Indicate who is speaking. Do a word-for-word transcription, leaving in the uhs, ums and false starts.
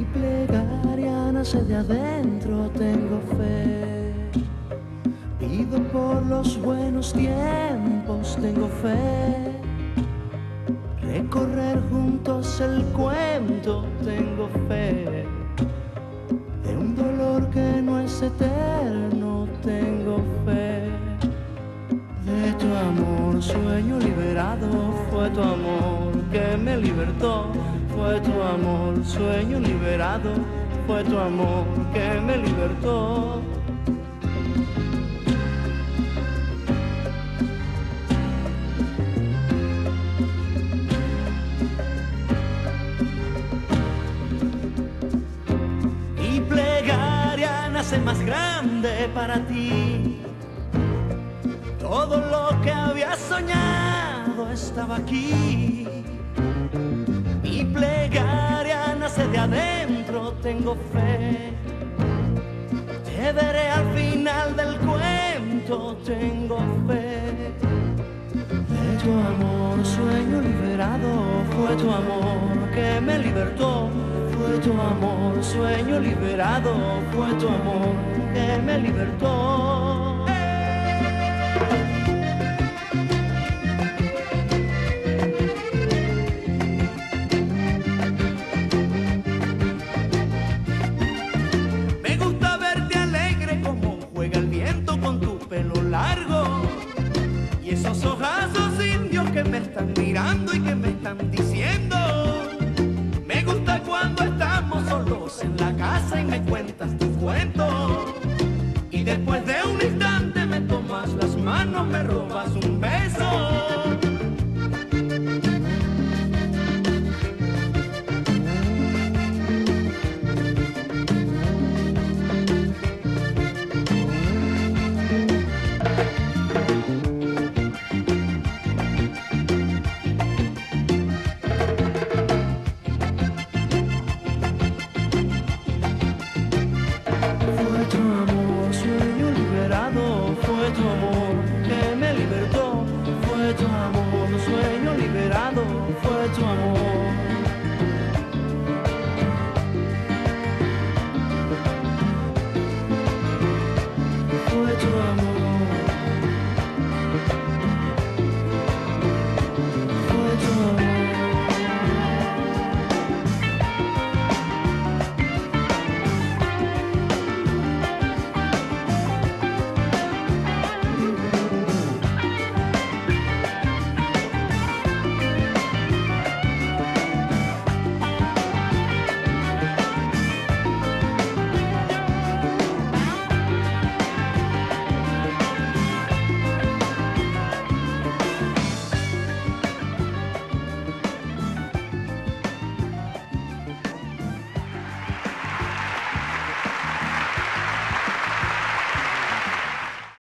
Speaker 1: plegaria nace de adentro, tengo fe. Pido por los buenos tiempos, tengo fe. Recorrer juntos el cuento, tengo fe. De un dolor que no es eterno, tengo fe. De tu amor sueño liberado, fue tu amor que me libertó. Fue tu amor sueño liberado, fue tu amor que me libertó. Mi plegaria nace más grande para ti. Todo lo que había soñado estaba aquí. Mi plegaria nace de adentro, tengo fe. Te veré al final del cuento, tengo fe. De tu amor sueño liberado, fue tu amor que me libertó. Fue tu amor sueño liberado, fue tu amor que me libertó. Y esos ojazos indios que me están mirando y que me están diciendo. Me gusta cuando estamos solos en la casa y me cuentas tus cuentos.